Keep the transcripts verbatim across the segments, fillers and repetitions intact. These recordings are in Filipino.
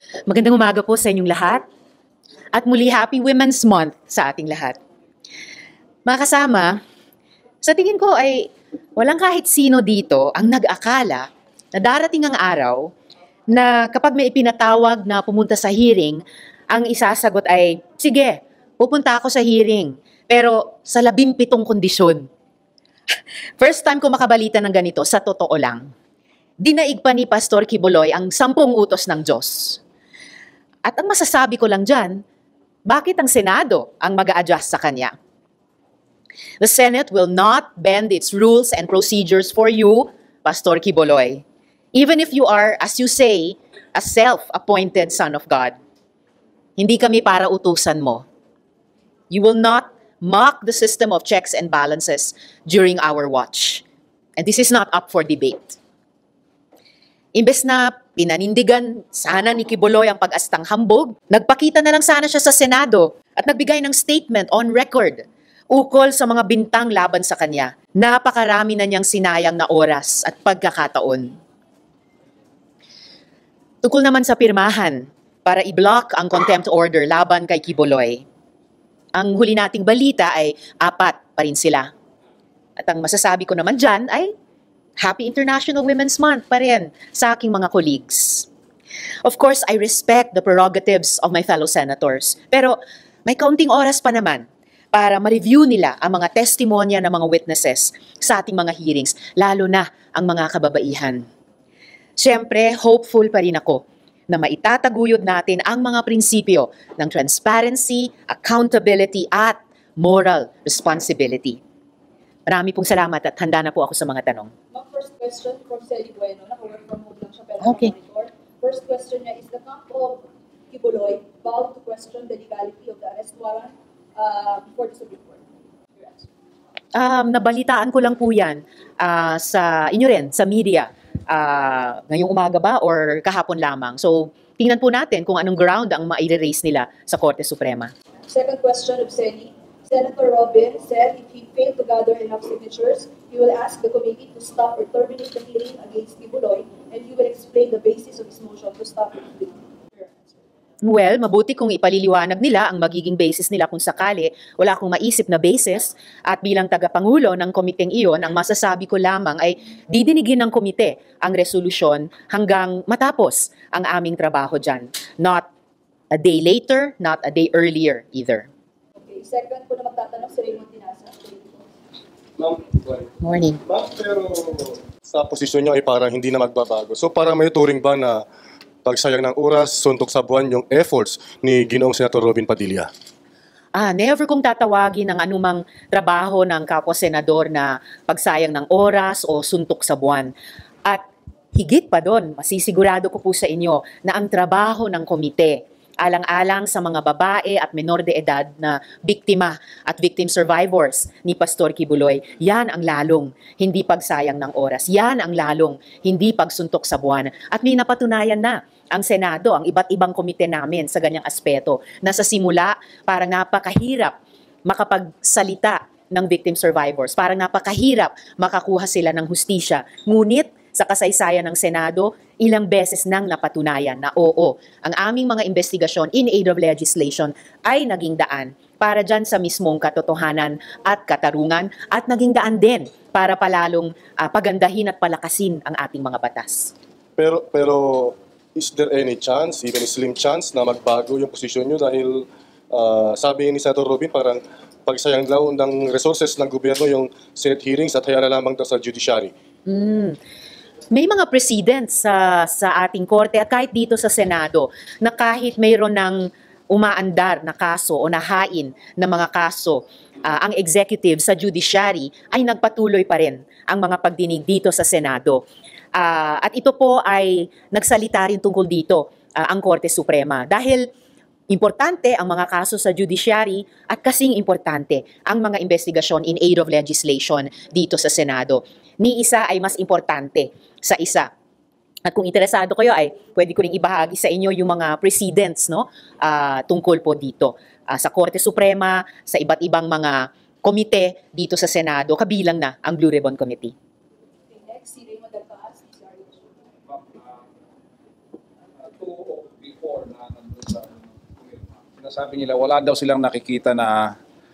Magandang umaga po sa inyong lahat. At muli, Happy Women's Month sa ating lahat. Mga kasama, sa tingin ko ay walang kahit sino dito ang nag-akala na darating ang araw na kapag may ipinatawag na pumunta sa hearing, ang isasagot ay, sige, pupunta ako sa hearing, pero sa labimpitong kondisyon. First time ko makabalita ng ganito, sa totoo lang. Dinaig pa ni Pastor Quiboloy ang sampung utos ng Diyos. At ang masasabi ko lang dyan, bakit ang Senado ang mag-a-adjust sa kanya? The Senate will not bend its rules and procedures for you, Pastor Quiboloy. Even if you are, as you say, a self-appointed son of God. Hindi kami para utusan mo. You will not mock the system of checks and balances during our watch. And this is not up for debate. Imbes na pinanindigan sana ni Quiboloy ang pag-astang hambog, nagpakita na lang sana siya sa Senado at nagbigay ng statement on record ukol sa mga bintang laban sa kanya. Napakarami na niyang sinayang na oras at pagkakataon. Tungkol naman sa pirmahan para i-block ang contempt order laban kay Quiboloy, ang huli nating balita ay apat pa rin sila. At ang masasabi ko naman dyan ay Happy International Women's Month pa rin sa aking mga colleagues. Of course, I respect the prerogatives of my fellow senators. Pero may kaunting oras pa naman para ma-review nila ang mga testimonya ng mga witnesses sa ating mga hearings, lalo na ang mga kababaihan. Siyempre, hopeful pa rin ako na maitataguyod natin ang mga prinsipyo ng transparency, accountability, at moral responsibility. Marami pong salamat at handa na po ako sa mga tanong. Ma'am, first question from Celi Bueno, naka-work from home lang siya pero Okay. naka-monitor. First question niya, is the camp of Quiboloy bound to question the legality of the arrest warrant uh, before the Supreme Court? Your answer. Um, nabalitaan ko lang po yan ah, sa inyo rin, sa media. Ah, ngayong umaga ba or kahapon lamang. So, tingnan po natin kung anong ground ang ma-raise nila sa Korte Suprema. Second question of Celi, Senator Robin said if he failed to gather enough signatures, he will ask the committee to stop or terminate the hearing against Quiboloy, and he will explain the basis of his motion to stop the hearing. Your answer. Well, mabuti kung ipaliliwanag nila ang magiging basis nila kung sakali. Wala akong maisip na basis at bilang tagapangulo ng komiteng iyon, ang masasabi ko lamang ay didinigin ng komite ang resolusyon hanggang matapos ang aming trabaho dyan. Not a day later, not a day earlier either. Okay, second po na magtatanong si Raymond Tinasa. Ma'am, well, Morning. ma'am, pero sa posisyon niyo ay parang hindi na magbabago. So para may turing ba na pagsayang ng oras, suntok sa buwan yung efforts ni Ginoong Senator Robin Padilla? Ah, never kong tatawagin ang anumang trabaho ng kapwa-senador na pagsayang ng oras o suntok sa buwan. At higit pa doon, masisigurado ko po sa inyo na ang trabaho ng komite, alang-alang sa mga babae at menor de edad na biktima at victim survivors ni Pastor Quiboloy, yan ang lalong hindi pagsayang ng oras. Yan ang lalong hindi pagsuntok sa buwan. At may napatunayan na ang Senado, ang iba't ibang komite namin sa ganyang aspeto, na sa simula parang napakahirap makapagsalita ng victim survivors. Parang napakahirap makakuha sila ng hustisya. Ngunit sa kasaysayan ng Senado, ilang beses nang napatunayan na oo, ang aming mga investigasyon in aid of legislation ay naging daan para dyan sa mismong katotohanan at katarungan at naging daan din para palalong uh, pagandahin at palakasin ang ating mga batas. Pero pero is there any chance, even a slim chance, na magbago yung posisyon niyo dahil uh, sabi ni Senator Robin parang pagsayang daw ng resources ng gobyerno yung Senate hearings at hayaan na lamang daw sa judiciary? Mm. May mga precedents sa, sa ating korte at kahit dito sa Senado na kahit mayroon ng umaandar na kaso o nahain na mga kaso, uh, ang executive sa judiciary ay nagpatuloy pa rin ang mga pagdinig dito sa Senado. Uh, at ito po ay nagsalita rin tungkol dito uh, ang Korte Suprema dahil importante ang mga kaso sa judiciary at kasing importante ang mga investigasyon in aid of legislation dito sa Senado. Ni isa ay mas importante sa isa. At kung interesado kayo ay pwede ko ring ibahagi sa inyo yung mga precedents no uh, tungkol po dito uh, sa Korte Suprema, sa iba't ibang mga komite dito sa Senado, kabilang na ang Blue Ribbon Committee. Okay, next, si Raymond Alcaaz, C R H. Ma'am, uh, two before Sabi nila, wala daw silang nakikita na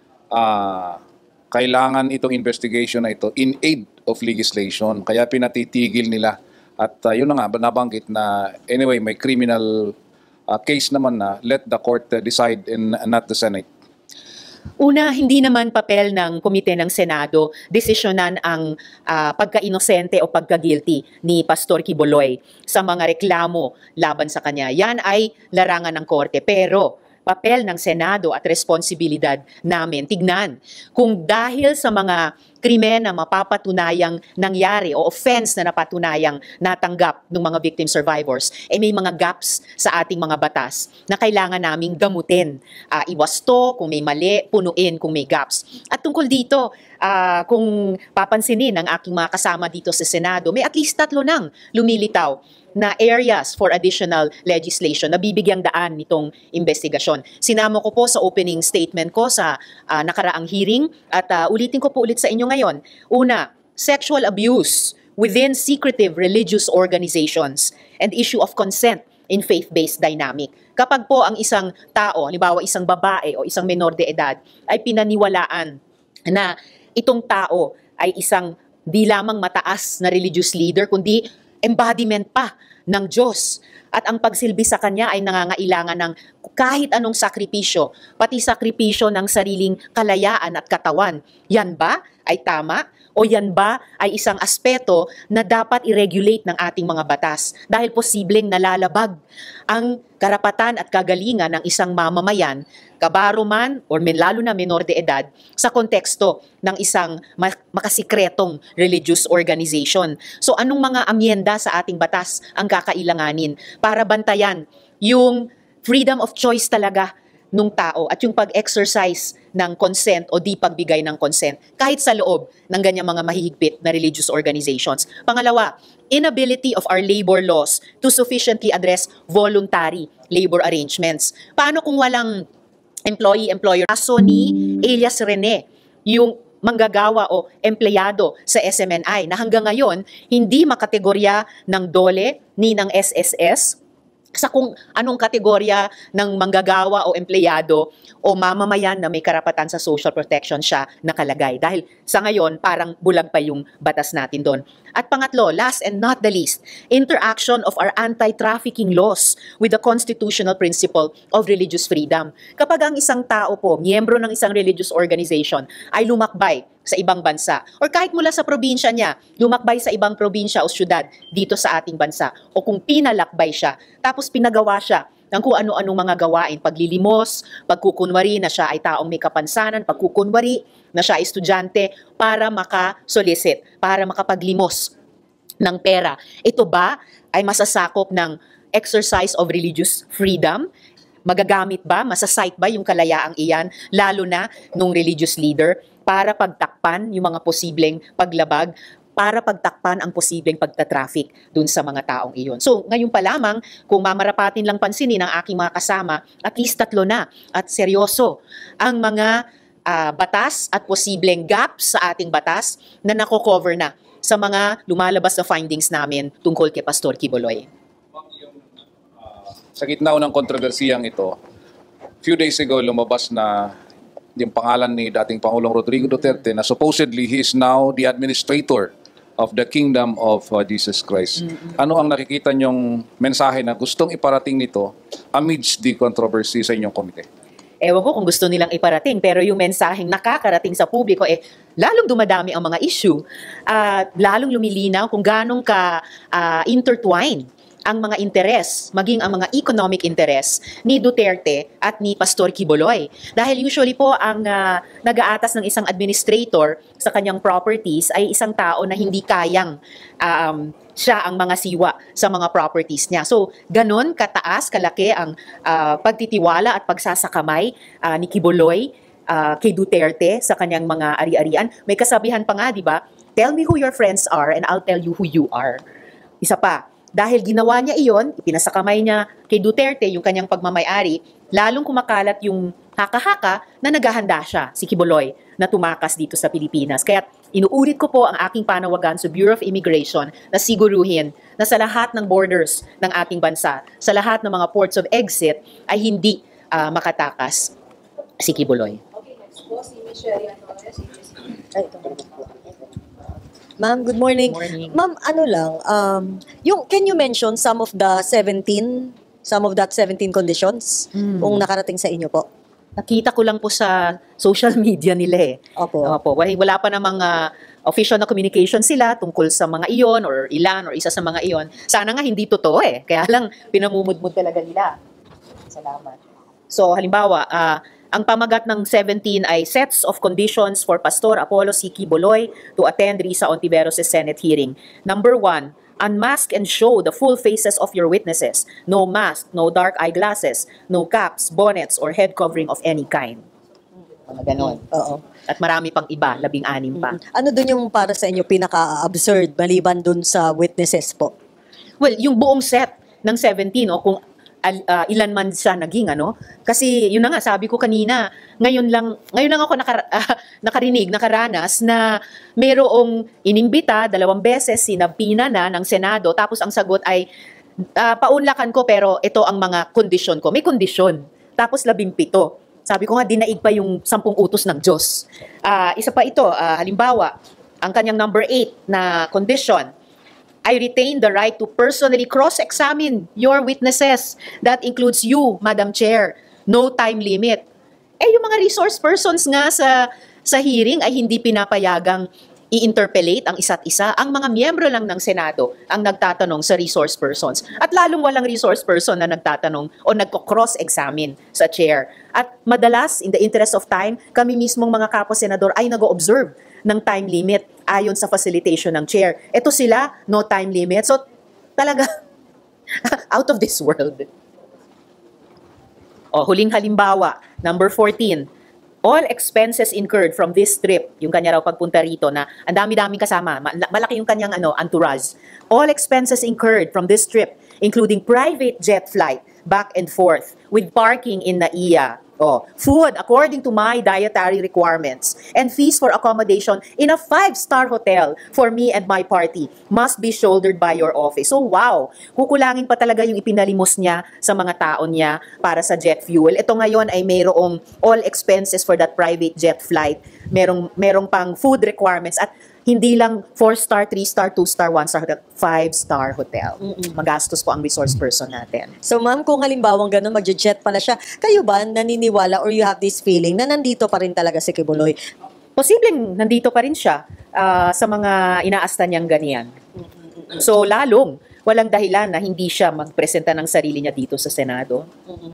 ah, kailangan itong investigation na ito in aid of legislation. Kaya pinatitigil nila. At uh, yun na nga, nabanggit na anyway, may criminal uh, case naman na let the court uh, decide and not the Senate. Una, hindi naman papel ng Komite ng Senado desisyonan ang ah, pagka-inosente o pagka-guilty ni Pastor Quiboloy sa mga reklamo laban sa kanya. Yan ay larangan ng Korte. Pero papel ng Senado at responsibilidad namin tignan kung dahil sa mga krimen na mapapatunayang nangyari o offense na napatunayang natanggap ng mga victim survivors, eh may mga gaps sa ating mga batas na kailangan naming gamutin. Uh, iwasto kung may mali, punuin kung may gaps. At tungkol dito, uh, kung papansinin ng aking mga kasama dito sa Senado, may at least tatlo nang lumilitaw na areas for additional legislation na bibigyang daan nitong investigasyon. Sinama ko po sa opening statement ko sa uh, nakaraang hearing at uh, ulitin ko po ulit sa inyo ngayon. Una, sexual abuse within secretive religious organizations and issue of consent in faith-based dynamic. Kapag po ang isang tao, halimbawa isang babae o isang menor de edad, ay pinaniwalaan na itong tao ay isang di lamang mataas na religious leader, kundi embodiment pa ng Diyos. At ang pagsilbi sa kanya ay nangangailangan ng kahit anong sakripisyo, pati sakripisyo ng sariling kalayaan at katawan. Yan ba ay tama? O yan ba ay isang aspeto na dapat i-regulate ng ating mga batas dahil posibleng nalalabag ang karapatan at kagalingan ng isang mamamayan, kabaro man o lalo na menor de edad, sa konteksto ng isang makasikretong religious organization. So anong mga amyenda sa ating batas ang kakailanganin para bantayan yung freedom of choice talaga nung tao at yung pag-exercise ng consent o di pagbigay ng consent kahit sa loob ng ganyang mga mahihigpit na religious organizations. Pangalawa, inability of our labor laws to sufficiently address voluntary labor arrangements. Paano kung walang employee-employer? Kaso ni Elias Rene, yung manggagawa o empleyado sa S M N I na hanggang ngayon hindi makategorya ng DOLE ni ng S S S sa kung anong kategorya ng manggagawa o empleyado o mamamayan na may karapatan sa social protection siya nakalagay. Dahil sa ngayon, parang bulag pa yung batas natin doon. At pangatlo, last and not the least, interaction of our anti-trafficking laws with the constitutional principle of religious freedom. Kapag ang isang tao po, miyembro ng isang religious organization, ay lumakbay sa ibang bansa or kahit mula sa probinsya niya, lumakbay sa ibang probinsya o syudad dito sa ating bansa o kung pinalakbay siya, tapos pinagawa siya ng kung ano-anong mga gawain, paglilimos, pagkukunwari na siya ay taong may kapansanan, pagkukunwari na siya ay estudyante para makasolicit, para makapaglimos ng pera. Ito ba ay masasakop ng exercise of religious freedom? Magagamit ba, masasite ba yung kalayaang iyan, lalo na nung religious leader, para pagtakpan yung mga posibleng paglabag, para pagtakpan ang posibleng pagtatraffic dun sa mga taong iyon. So, ngayon pa lamang, kung mamarapatin lang pansinin ng aking mga kasama, at least tatlo na at seryoso ang mga uh, batas at posibleng gaps sa ating batas na nako-cover na sa mga lumalabas na findings namin tungkol kay Pastor Quiboloy. Sa gitna ng kontrobersiyang ito, few days ago lumabas na yung pangalan ni dating Pangulong Rodrigo Duterte na supposedly he is now the administrator of the kingdom of uh, Jesus Christ. Mm-hmm. Ano ang nakikita niyong mensahe na gustong iparating nito amidst the controversy sa inyong komite? Ewan ko kung gusto nilang iparating, pero yung mensaheng nakakarating sa publiko, eh, lalong dumadami ang mga issue at uh, lalong lumilinaw kung ganong ka uh, intertwined ang mga interes, maging ang mga economic interes ni Duterte at ni Pastor Quiboloy. Dahil usually po ang uh, nag-aatas ng isang administrator sa kanyang properties ay isang tao na hindi kayang um, siya ang mga siwa sa mga properties niya. So, ganon kataas, kalaki ang uh, pagtitiwala at pagsasakamay uh, ni Quiboloy uh, kay Duterte sa kanyang mga ari-arian. May kasabihan pa nga, di ba? Tell me who your friends are and I'll tell you who you are. Isa pa, dahil ginawa niya iyon, ipinasakamay niya kay Duterte yung kanyang pagmamayari, lalong kumakalat yung haka-haka na naghahanda siya, si Quiboloy, na tumakas dito sa Pilipinas. Kaya inuulit ko po ang aking panawagan sa Bureau of Immigration na siguruhin na sa lahat ng borders ng ating bansa, sa lahat ng mga ports of exit, ay hindi ah, makatakas si Kibuloy. Okay, next po, si Miz Sherry Antonez, A B S. Ay, ito. Ma'am, good morning. Morning. Ma'am, ano lang, um, yung, can you mention some of the seventeen, some of that seventeen conditions Hmm. kung nakarating sa inyo po? Nakita ko lang po sa social media nila eh. Opo. Opo, wala, wala pa namang ah, official na communication sila tungkol sa mga iyon or ilan or isa sa mga iyon. Sana nga hindi totoo eh. Kaya lang pinamumudmud talaga nila. Salamat. So halimbawa, ah, ang pamagat ng seventeen ay sets of conditions for Pastor Apollo C. Kibuloy to attend Risa Ontiveros' Senate hearing. Number one, unmask and show the full faces of your witnesses. No mask, no dark eyeglasses, no caps, bonnets, or head covering of any kind. Mga ganon. Oo. At marami pang iba, labing anim pa. Ano dun yung para sa inyo pinaka-absurd maliban dun sa witnesses po? Well, yung buong set ng seventeen, o kung al- ah, ilan man siya naging, ano, kasi yun na nga, sabi ko kanina, ngayon lang, ngayon lang ako nakar- ah, nakarinig, nakaranas na mayroong inimbita, dalawang beses, sinabina na ng Senado, tapos ang sagot ay, ah, paunlakan ko pero ito ang mga kondisyon ko. May kondisyon. Tapos labing pito. Sabi ko nga, dinaig pa yung sampung utos ng Diyos. Ah, isa pa ito, ah, halimbawa, ang kanyang number eight na condition, I retain the right to personally cross-examine your witnesses. That includes you, Madam Chair. No time limit. Eh, yung mga resource persons nga sa, sa hearing ay hindi pinapayagang i-interpellate ang isa't isa. Ang mga miyembro lang ng Senado ang nagtatanong sa resource persons. At lalong walang resource person na nagtatanong o nagko-cross-examine sa chair. At madalas, in the interest of time, kami mismong mga kapwa-senador ay nag-observe ng time limit ayon sa facilitation ng chair. Ito sila, no time limit. So, talaga, out of this world. O, huling halimbawa, number fourteen, all expenses incurred from this trip, yung kanya raw pagpunta rito na ang dami-daming kasama, ma- malaki yung kanyang ano, entourage. All expenses incurred from this trip, including private jet flight, back and forth, with parking in Naiya, oh, food according to my dietary requirements, and fees for accommodation in a five-star hotel for me and my party must be shouldered by your office. So wow, kukulangin pa talaga yung ipinalimos niya sa mga tao niya para sa jet fuel. Ito ngayon ay mayroong all expenses for that private jet flight, merong, merong pang food requirements, at hindi lang four-star, three-star, two-star, one-star hotel, five-star hotel. Magastos po ang resource person natin. So ma'am, kung halimbawang gano'n, magje-jet pala siya, kayo ba naniniwala or you have this feeling na nandito pa rin talaga si Kibuloy? Posibleng nandito pa rin siya ah, sa mga inaasta niyang ganyan. So lalong walang dahilan na hindi siya magpresenta ng sarili niya dito sa Senado.